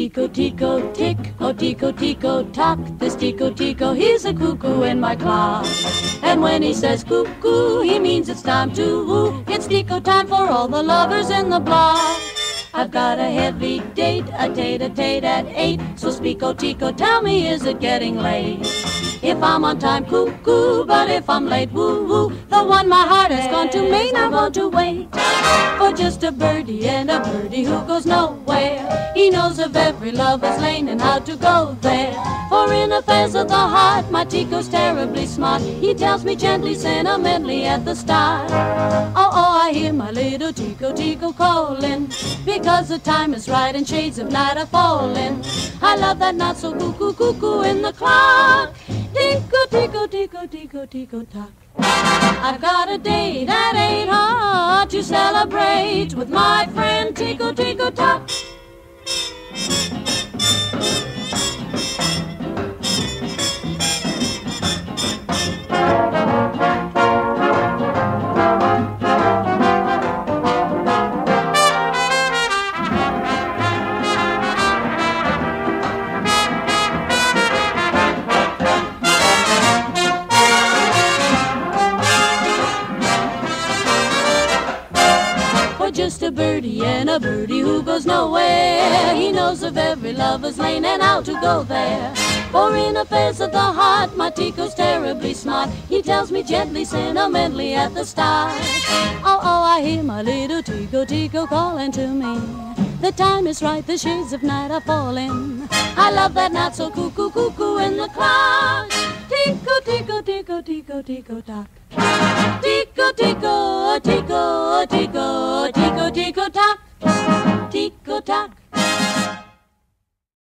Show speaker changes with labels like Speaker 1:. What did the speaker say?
Speaker 1: tico tico tick, oh tico tico tock. This tico tico, he's a cuckoo in my clock. And when he says cuckoo, he means it's time to woo. It's tico time for all the lovers in the block. I've got a heavy date, a tate at 8. So speako tico, tell me, is it getting late? If I'm on time, cuckoo, but if I'm late, woo woo. The one my heart has gone to Maine, I want to wait for just a birdie, and a birdie who goes nowhere. He knows of every lover's lane and how to go there. For in affairs of the heart, my tico's terribly smart. He tells me gently, sentimentally at the start. Oh, oh, I hear my little tico tico calling, because the time is right and shades of night are falling. I love that not so cuckoo cuckoo in the clock. Tico tico tico tico tico tock. I've got a date at 8 to celebrate with my friend Tico tico tock. Just a birdie, and a birdie who goes nowhere. He knows of every lover's lane and how to go there. For in affairs of the heart, my tico's terribly smart. He tells me gently, sentimentally at the start. Oh, oh, I hear my little tico tico calling to me. The time is right, the shades of night are falling. I love that not so cuckoo cuckoo in the clock. Tico tico tico tico tico tock. Tico tico tico tico tico tico tock. Tico tock.